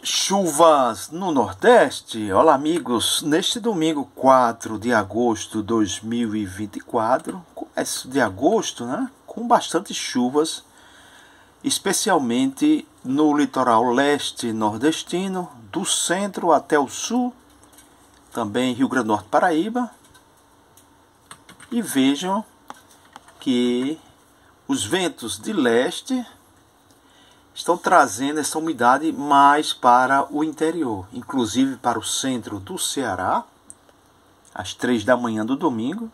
Chuvas no Nordeste. Olá, amigos. Neste domingo 4 de agosto de 2024, começo de agosto, né? Com bastante chuvas, especialmente no litoral leste nordestino, do centro até o sul, também Rio Grande do Norte, Paraíba. E vejam que os ventos de leste estão trazendo essa umidade mais para o interior, inclusive para o centro do Ceará, às 3 da manhã do domingo.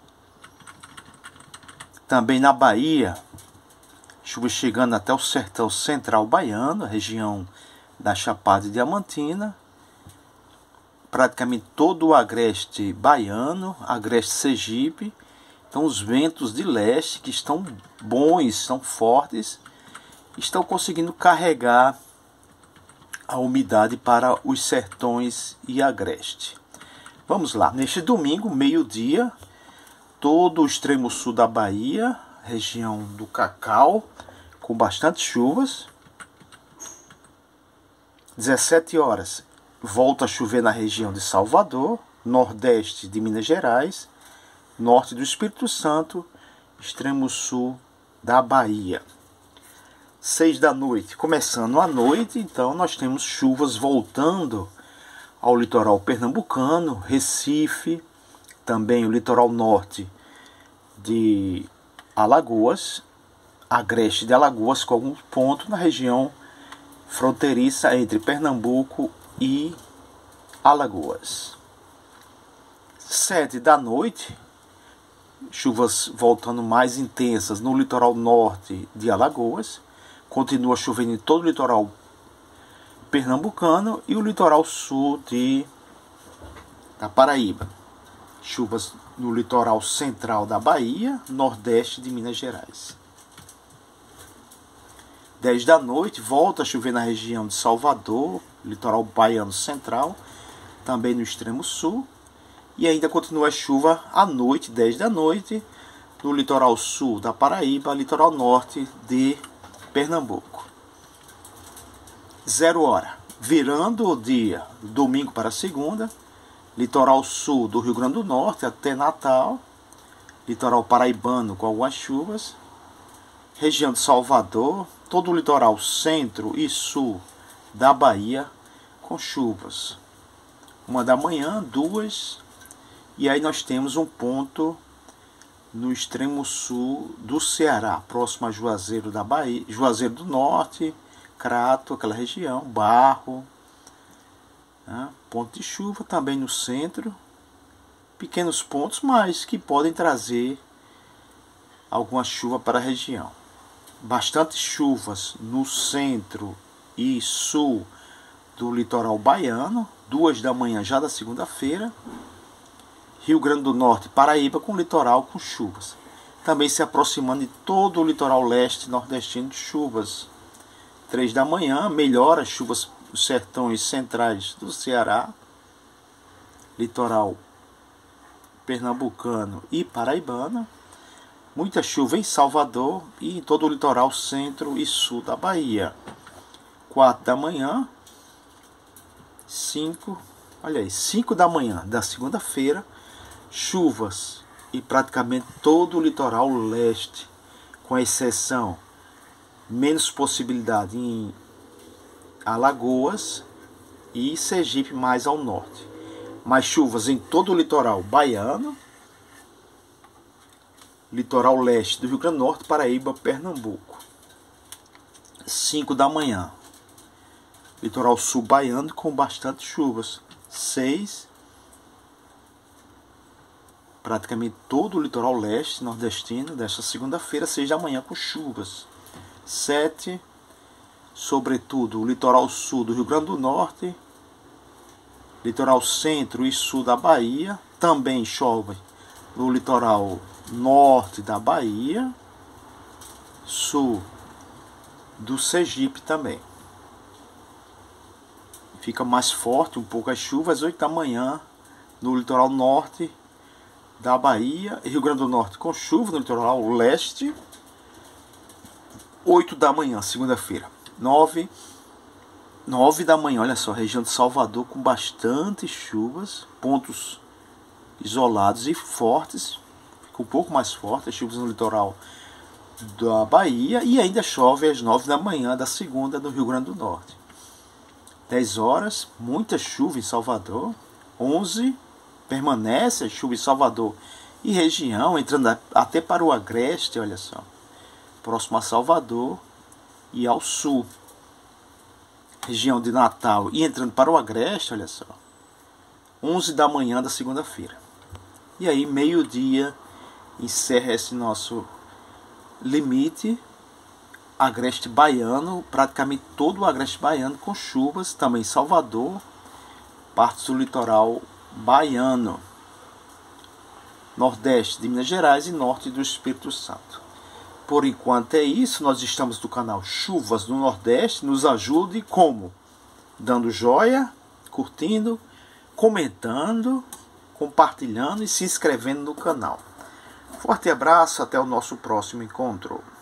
Também na Bahia, chuva chegando até o sertão central baiano, a região da Chapada Diamantina, praticamente todo o agreste baiano, agreste Sergipe. Então os ventos de leste, que estão bons, estão fortes, estão conseguindo carregar a umidade para os sertões e agreste. Vamos lá, neste domingo, meio-dia, todo o extremo sul da Bahia, região do Cacau, com bastante chuvas. 17 horas, volta a chover na região de Salvador, nordeste de Minas Gerais, norte do Espírito Santo, extremo sul da Bahia. 6 da noite, começando a noite, então nós temos chuvas voltando ao litoral pernambucano, Recife, também o litoral norte de Alagoas, agreste de Alagoas, com algum ponto na região fronteiriça entre Pernambuco e Alagoas. 7 da noite, chuvas voltando mais intensas no litoral norte de Alagoas. Continua chovendo em todo o litoral pernambucano e o litoral sul da Paraíba. Chuvas no litoral central da Bahia, nordeste de Minas Gerais. 10 da noite, volta a chover na região de Salvador, litoral baiano central, também no extremo sul. E ainda continua a chuva à noite, 10 da noite, no litoral sul da Paraíba, litoral norte de Pernambuco. 0 hora, virando o dia, domingo para segunda, litoral sul do Rio Grande do Norte até Natal, litoral paraibano com algumas chuvas, região de Salvador, todo o litoral centro e sul da Bahia com chuvas. 1 da manhã, 2, e aí nós temos um ponto no extremo sul do Ceará, próximo a Juazeiro da Bahia, Juazeiro do Norte, Crato, aquela região, Barro, né? Ponto de chuva também no centro, pequenos pontos, mas que podem trazer alguma chuva para a região. Bastante chuvas no centro e sul do litoral baiano, 2 da manhã já da segunda-feira. Rio Grande do Norte, Paraíba com litoral com chuvas. Também se aproximando de todo o litoral leste nordestino de chuvas. 3 da manhã, melhora as chuvas nos sertões centrais do Ceará, litoral pernambucano e paraibano. Muita chuva em Salvador e em todo o litoral centro e sul da Bahia. 4 da manhã, 5 da manhã da segunda-feira, chuvas e praticamente todo o litoral leste, com exceção, menos possibilidade em Alagoas e Sergipe mais ao norte. Mais chuvas em todo o litoral baiano, litoral leste do Rio Grande do Norte, Paraíba, Pernambuco. 5 da manhã, litoral sul baiano com bastante chuvas. 6, praticamente todo o litoral leste nordestino desta segunda-feira, 6 da manhã com chuvas. 7, sobretudo o litoral sul do Rio Grande do Norte, litoral centro e sul da Bahia, também chove no litoral norte da Bahia, sul do Sergipe também. Fica mais forte um pouco as chuvas, 8 da manhã no litoral norte da Bahia, Rio Grande do Norte com chuva no litoral leste. 8 da manhã, segunda-feira. 9, 9 da manhã, olha só, região de Salvador com bastante chuvas, pontos isolados e fortes, fica um pouco mais forte, as chuvas no litoral da Bahia, e ainda chove às 9 da manhã da segunda no Rio Grande do Norte. 10 horas, muita chuva em Salvador. 11, permanece a chuva em Salvador e região, entrando até para o agreste, olha só, próximo a Salvador e ao sul. Região de Natal e entrando para o agreste, olha só, 11 da manhã da segunda-feira. E aí, meio-dia, encerra esse nosso limite agreste baiano, praticamente todo o agreste baiano com chuvas, também Salvador, partes do litoral baiano, nordeste de Minas Gerais e norte do Espírito Santo. Por enquanto é isso, nós estamos no canal Chuvas do Nordeste. Nos ajude como? Dando joia, curtindo, comentando, compartilhando e se inscrevendo no canal. Forte abraço, até o nosso próximo encontro.